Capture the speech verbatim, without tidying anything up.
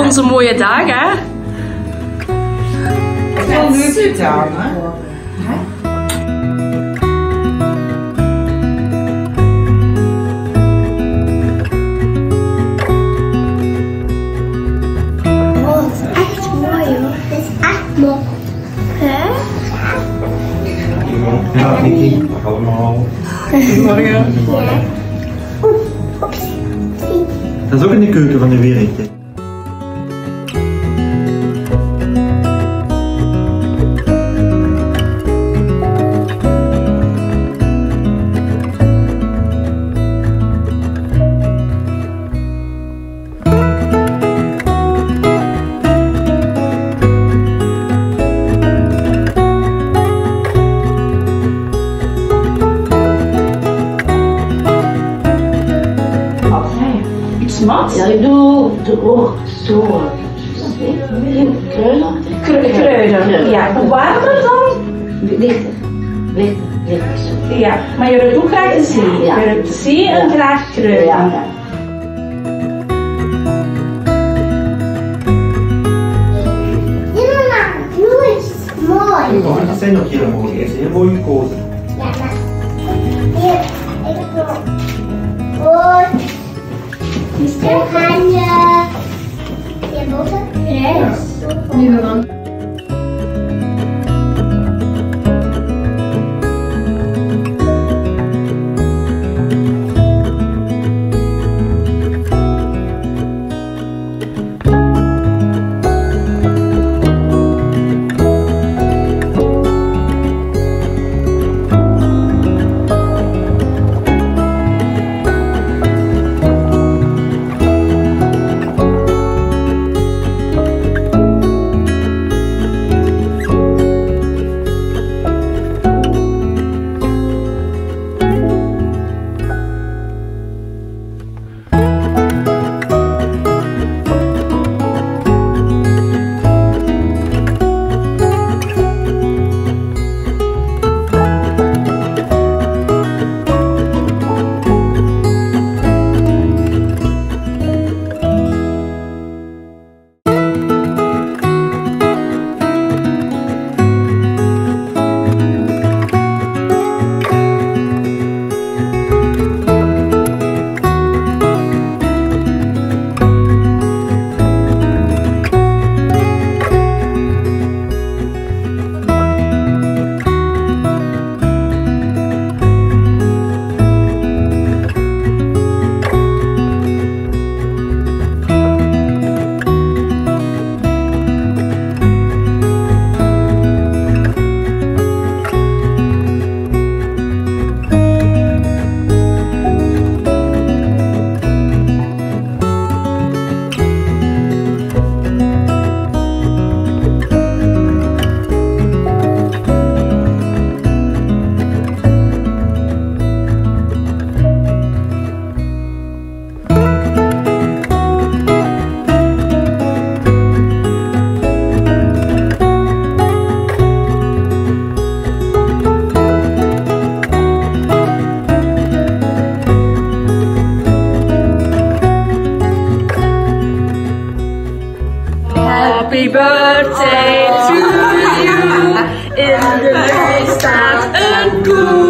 onze mooie dag, hè? Het is wel leuke dag, hè? Oh, het is echt mooi hoor. Het is echt mooi. Hè? Ja, Nicky, allemaal. Goedemorgen. Dat is ook in de keuken van de Wiric. Mat? Ja, ik doe de oog zo. Kruiden? Kruiden. Ja, warmer dan? Lichter. Lichter. Lichter. Ja, maar je ruikt ook graag de zee. Ja. Je ruikt de zee en graag kruiden. Ja. Ja, nu is het mooi. Oh, dat zijn nog hele mooie. Heeft heel mooi gekozen. Ja, maar hier, ik wil. Goed. Dan ga je hierboven rechts. Nieuwe man. Happy birthday to you. In de lucht staat een koe.